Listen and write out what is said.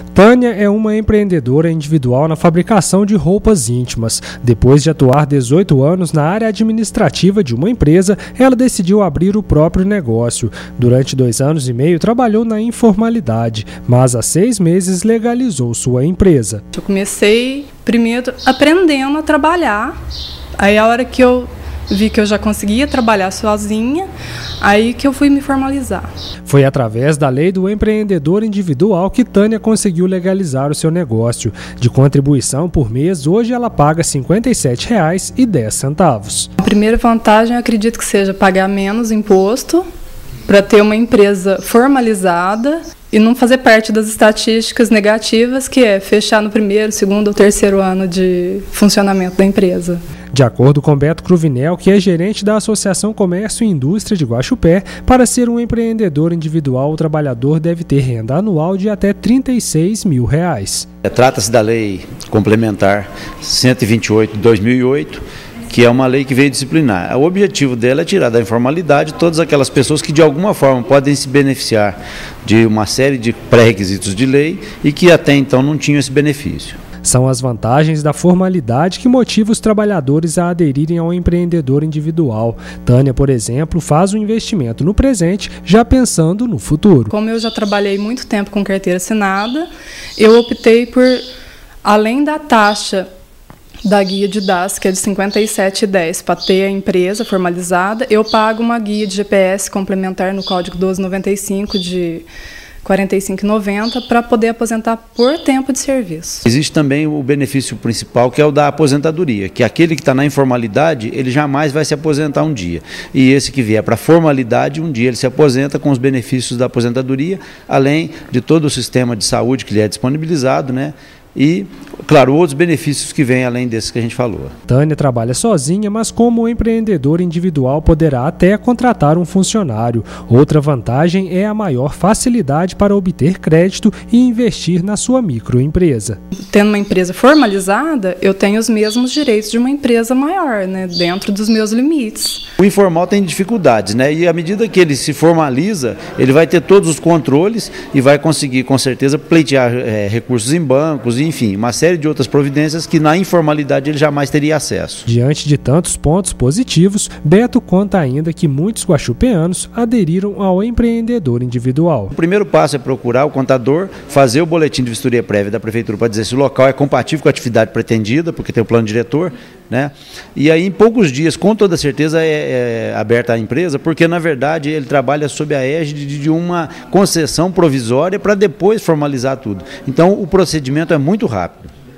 Tânia é uma empreendedora individual na fabricação de roupas íntimas. Depois de atuar 18 anos na área administrativa de uma empresa, ela decidiu abrir o próprio negócio. Durante 2 anos e meio trabalhou na informalidade, mas há 6 meses legalizou sua empresa. Eu comecei primeiro aprendendo a trabalhar, aí a hora que eu vi que eu já conseguia trabalhar sozinha, aí que eu fui me formalizar. Foi através da lei do empreendedor individual que Tânia conseguiu legalizar o seu negócio. De contribuição por mês, hoje ela paga R$ 57,10. A primeira vantagem, eu acredito que seja pagar menos imposto para ter uma empresa formalizada e não fazer parte das estatísticas negativas, que é fechar no primeiro, segundo ou terceiro ano de funcionamento da empresa. De acordo com Beto Cruvinel, que é gerente da Associação Comércio e Indústria de Guaxupé, para ser um empreendedor individual, o trabalhador deve ter renda anual de até R$ 36 mil. Trata-se da Lei Complementar 128 de 2008, que é uma lei que veio disciplinar. O objetivo dela é tirar da informalidade todas aquelas pessoas que de alguma forma podem se beneficiar de uma série de pré-requisitos de lei e que até então não tinham esse benefício. São as vantagens da formalidade que motivam os trabalhadores a aderirem ao empreendedor individual. Tânia, por exemplo, faz um investimento no presente, já pensando no futuro. Como eu já trabalhei muito tempo com carteira assinada, eu optei por, além da taxa da guia de DAS, que é de R$ 57,10, para ter a empresa formalizada, eu pago uma guia de GPS complementar no Código 1295 de R$ 45,90 para poder aposentar por tempo de serviço. Existe também o benefício principal, que é o da aposentadoria, que aquele que está na informalidade, ele jamais vai se aposentar um dia. E esse que vier para a formalidade, um dia ele se aposenta com os benefícios da aposentadoria, além de todo o sistema de saúde que lhe é disponibilizado, né? E, claro, outros benefícios que vêm além desses que a gente falou. Tânia trabalha sozinha, mas como empreendedor individual poderá até contratar um funcionário. Outra vantagem é a maior facilidade para obter crédito e investir na sua microempresa. Tendo uma empresa formalizada, eu tenho os mesmos direitos de uma empresa maior, né, dentro dos meus limites. O informal tem dificuldades, né? E à medida que ele se formaliza, ele vai ter todos os controles e vai conseguir, com certeza, pleitear recursos em bancos, enfim, uma série de outras providências que na informalidade ele jamais teria acesso. Diante de tantos pontos positivos, Beto conta ainda que muitos guaxupeanos aderiram ao empreendedor individual. O primeiro passo é procurar o contador, fazer o boletim de vistoria prévia da prefeitura para dizer se o local é compatível com a atividade pretendida, porque tem o plano diretor, né? E aí em poucos dias, com toda certeza, é aberta a empresa, porque na verdade ele trabalha sob a égide de uma concessão provisória para depois formalizar tudo. Então o procedimento é muito rápido.